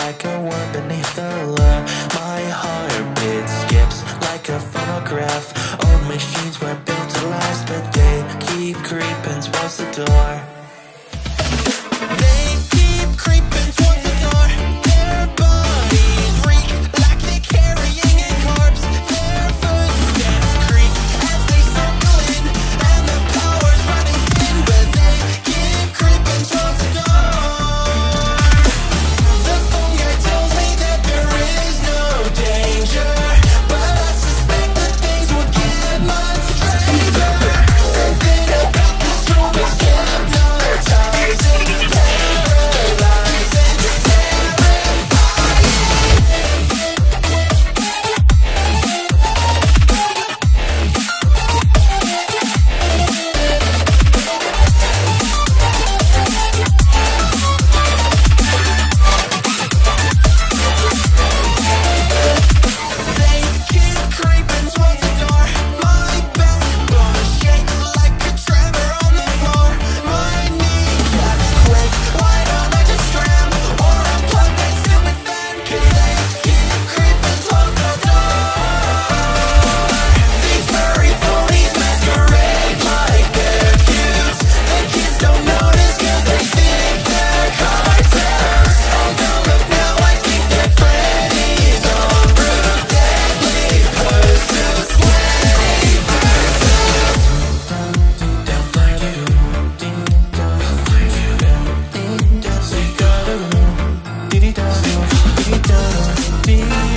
like a worm beneath the law. My heartbeat skips like a phonograph. Old machines weren't built to last, but they keep creeping towards the door. They keep creeping towards the door. Their bodies reek like they're carrying a corpse. Their footsteps creak as they circle in, and the power's running thin, but they keep creeping towards the door. The phone guy tells me that there is no danger, but I suspect that things will get much stranger. Something about this room is hypnotizing, paralyzing, terrifying. They keep creeping towards the door. My backbone shakes like a tremor on the floor. My kneecaps quake. Why don't I just scram or unplug that stupid fan? 'Cause they keep creeping towards the door. These furry phonies masquerade like they're cute. The kids don't notice 'cause they think they're cartoons. Although look now, I think that Freddy's on route. Deadly pursuits, sweaty pursuits. They'll find you. They'll find you. Dee-dee-da, dee-dee-da, dee-dee-da, dee-dee-da, dee-dee-da.